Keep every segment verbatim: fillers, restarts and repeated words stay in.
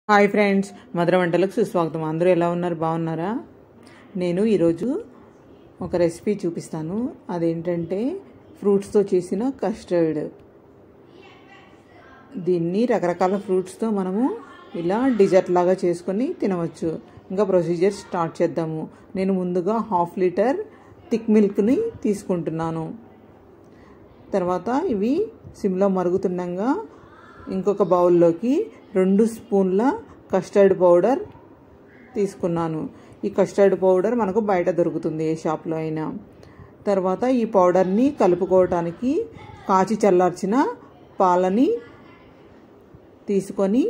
Hi friends, మధుర వంటలకు సుస్వాగతం. అందరూ ఎలా ఉన్నారు? బాగున్నారా? నేను ఈరోజు ఒక రెసిపీ చూపిస్తాను. అదేంటంటే ఫ్రూట్స్తో చేసిన కస్టర్డ్. దీన్ని రకరకాల ఫ్రూట్స్తో మనము ఇలా డిజర్ట్ లాగా చేసుకొని తినవచ్చు. ఇంకా ప్రొసీజర్ స్టార్ట్ చేద్దాము. నేను ముందుగా హాఫ్ లీటర్ థిక్ మిల్క్ని తీసుకుంటున్నాను. తర్వాత ఇవి సిమ్లో మరుగుతుండగా ఇంకొక బౌల్లోకి రెండు స్పూన్ల కస్టర్డ్ పౌడర్ తీసుకున్నాను. ఈ కస్టర్డ్ పౌడర్ మనకు బయట దొరుకుతుంది, ఏ షాప్లో అయినా. తర్వాత ఈ పౌడర్ని కలుపుకోవటానికి కాచి చల్లార్చిన పాలని తీసుకొని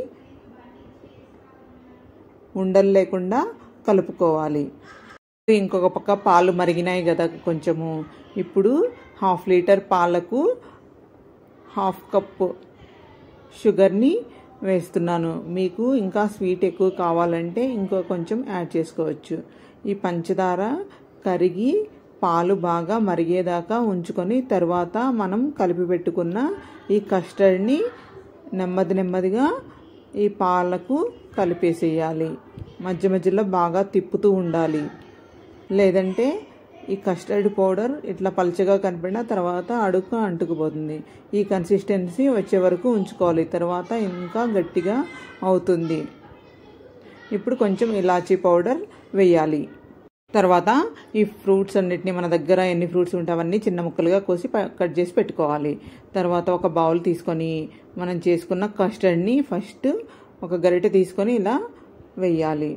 ఉండలు లేకుండా కలుపుకోవాలి. ఇంకొక పక్క పాలు మరిగినాయి కదా కొంచెము. ఇప్పుడు హాఫ్ లీటర్ పాలకు హాఫ్ కప్పు షుగర్ని వేస్తున్నాను. మీకు ఇంకా స్వీట్ ఎక్కువ కావాలంటే ఇంకో కొంచెం యాడ్ చేసుకోవచ్చు. ఈ పంచదార కరిగి పాలు బాగా మరిగేదాకా ఉంచుకొని తర్వాత మనం కలిపి పెట్టుకున్న ఈ కస్టర్డ్ని నెమ్మది నెమ్మదిగా ఈ పాలకు కలిపేసేయాలి. మధ్య మధ్యలో బాగా తిప్పుతూ ఉండాలి, లేదంటే ఈ కస్టర్డ్ పౌడర్ ఇట్లా పలుచగా కనిపిన తర్వాత అడుగు అంటుకుపోతుంది. ఈ కన్సిస్టెన్సీ వచ్చే వరకు ఉంచుకోవాలి, తర్వాత ఇంకా గట్టిగా అవుతుంది. ఇప్పుడు కొంచెం ఇలాచీ పౌడర్ వేయాలి. తర్వాత ఈ ఫ్రూట్స్ అన్నిటిని, మన దగ్గర ఎన్ని ఫ్రూట్స్ ఉంటే అవన్నీ చిన్న ముక్కలుగా కోసి కట్ చేసి పెట్టుకోవాలి. తర్వాత ఒక బౌల్ తీసుకొని మనం చేసుకున్న కస్టర్డ్ని ఫస్ట్ ఒక గరిటె తీసుకొని ఇలా వేయాలి.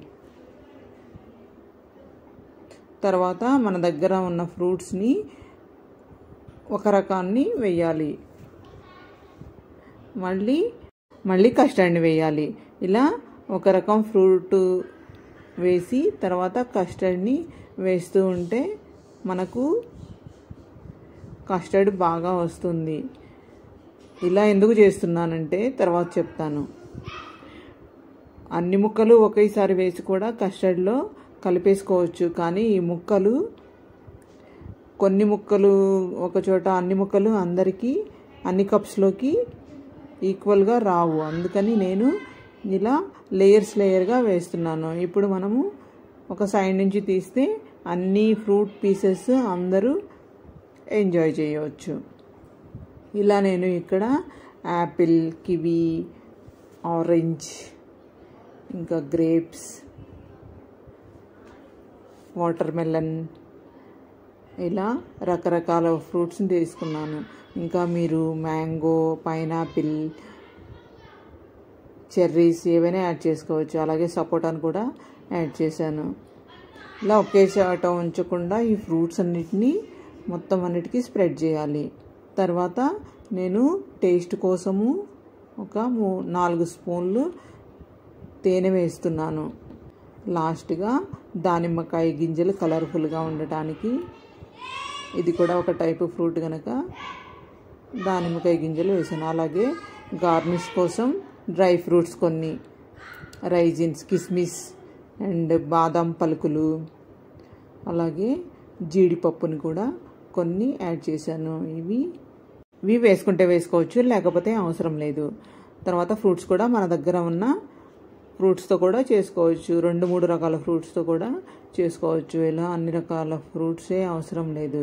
తర్వాత మన దగ్గర ఉన్న ఫ్రూట్స్ని ఒక రకాన్ని వేయాలి, మళ్ళీ మళ్ళీ కస్టర్డ్ని వేయాలి. ఇలా ఒక రకం ఫ్రూట్ వేసి తర్వాత కస్టర్డ్ని వేస్తూ ఉంటే మనకు కస్టర్డ్ బాగా వస్తుంది. ఇలా ఎందుకు చేస్తున్నానంటే తర్వాత చెప్తాను. అన్ని ముక్కలు ఒకేసారి వేసి కూడా కస్టర్డ్లో కలిపేసుకోవచ్చు, కానీ ఈ ముక్కలు కొన్ని ముక్కలు ఒక చోట, అన్ని ముక్కలు అందరికీ అన్ని కప్స్లోకి ఈక్వల్గా రావు. అందుకని నేను ఇలా లేయర్స్ లేయర్గా వేస్తున్నాను. ఇప్పుడు మనము ఒక సైడ్ నుంచి తీస్తే అన్ని ఫ్రూట్ పీసెస్ అందరూ ఎంజాయ్ చేయవచ్చు. ఇలా నేను ఇక్కడ యాపిల్, కివీ, ఆరెంజ్, ఇంకా గ్రేప్స్, వాటర్ మెలన్, ఇలా రకరకాల ఫ్రూట్స్ని తీసుకున్నాను. ఇంకా మీరు మ్యాంగో, పైనాపిల్, చెర్రీస్ ఏవైనా యాడ్ చేసుకోవచ్చు. అలాగే సపోటాను కూడా యాడ్ చేశాను. ఇలా ఒకే చోట ఉంచకుండా ఈ ఫ్రూట్స్ అన్నిటినీ మొత్తం అన్నిటికీ స్ప్రెడ్ చేయాలి. తర్వాత నేను టేస్ట్ కోసము ఒక మూ నాలుగు స్పూన్లు తేనె వేస్తున్నాను. లాస్ట్గా దానిమ్మకాయ గింజలు కలర్ఫుల్గా ఉండటానికి, ఇది కూడా ఒక టైపు ఫ్రూట్ కనుక దానిమ్మకాయ గింజలు వేసాను. అలాగే గార్నిష్ కోసం డ్రై ఫ్రూట్స్ కొన్ని, రైజిన్స్, కిస్మిస్ అండ్ బాదం పలుకులు, అలాగే జీడిపప్పుని కూడా కొన్ని యాడ్ చేశాను. ఇవి ఇవి వేసుకుంటే వేసుకోవచ్చు, లేకపోతే అవసరం లేదు. తర్వాత ఫ్రూట్స్ కూడా మన దగ్గర ఉన్న ఫ్రూట్స్తో కూడా చేసుకోవచ్చు. రెండు మూడు రకాల ఫ్రూట్స్తో కూడా చేసుకోవచ్చు. ఇలా అన్ని రకాల ఫ్రూట్సే అవసరం లేదు.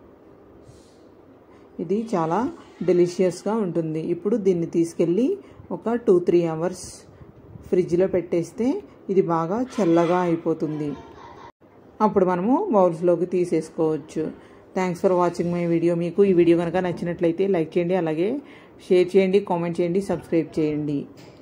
ఇది చాలా డెలిషియస్గా ఉంటుంది. ఇప్పుడు దీన్ని తీసుకెళ్ళి ఒక టూ త్రీ అవర్స్ ఫ్రిడ్జ్లో పెట్టేస్తే ఇది బాగా చల్లగా అయిపోతుంది. అప్పుడు మనము బౌల్స్లోకి తీసేసుకోవచ్చు. Thanks for watching my video. మీకు ఈ వీడియో కనుక నచ్చినట్లయితే లైక్ చేయండి, అలాగే షేర్ చేయండి, కామెంట్ చేయండి, సబ్స్క్రైబ్ చేయండి.